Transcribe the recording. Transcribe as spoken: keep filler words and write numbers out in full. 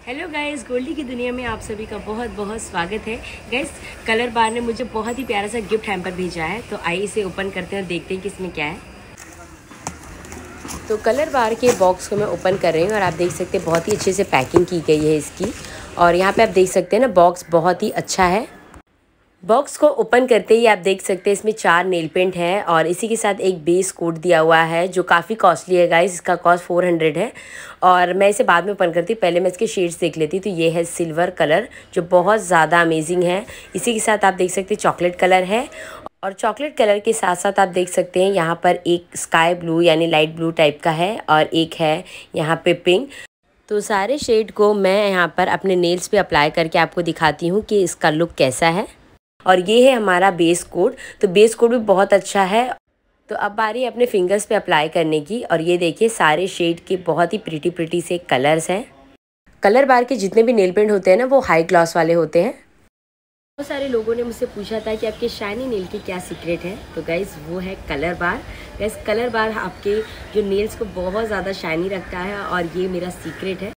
Hello guys, Goldy की दुनिया में आप सभी का बहुत बहुत स्वागत है। गाइस, कलर बार ने मुझे बहुत ही प्यारा सा गिफ्ट हैम्पर भेजा है, तो आइए इसे ओपन करते हैं और देखते हैं कि इसमें क्या है। तो कलर बार के बॉक्स को मैं ओपन कर रही हूँ और आप देख सकते हैं बहुत ही अच्छे से पैकिंग की गई है इसकी। और यहाँ पे आप देख सकते हैं ना, बॉक्स बहुत ही अच्छा है। बॉक्स को ओपन करते ही आप देख सकते हैं इसमें चार नेल पेंट है और इसी के साथ एक बेस कोट दिया हुआ है जो काफ़ी कॉस्टली है गाइस। इसका कॉस्ट फोर हंड्रेड है और मैं इसे बाद में ओपन करती हूँ, पहले मैं इसके शेड्स देख लेती हूँ। तो ये है सिल्वर कलर जो बहुत ज़्यादा अमेजिंग है। इसी के साथ आप देख सकते हैं चॉकलेट कलर है और चॉकलेट कलर के साथ साथ आप देख सकते हैं यहाँ पर एक स्काई ब्लू यानी लाइट ब्लू टाइप का है और एक है यहाँ पे पिंक। तो सारे शेड को मैं यहाँ पर अपने नेल्स पे अप्लाई करके आपको दिखाती हूँ कि इसका लुक कैसा है। और ये है हमारा बेस कोट। तो बेस कोट भी बहुत अच्छा है। तो अब बारी अपने फिंगर्स पे अप्लाई करने की। और ये देखिए सारे शेड के बहुत ही प्रिटी प्रिटी से कलर्स हैं। कलर बार के जितने भी नेल पेंट होते हैं ना, वो हाई ग्लॉस वाले होते हैं। बहुत सारे लोगों ने मुझसे पूछा था कि आपके शाइनी नेल की क्या सीक्रेट है। तो गाइस, वो है colour bar. Guys, colour bar आपके जो नेल्स को बहुत ज़्यादा शाइनी रखता है और ये मेरा सीक्रेट है।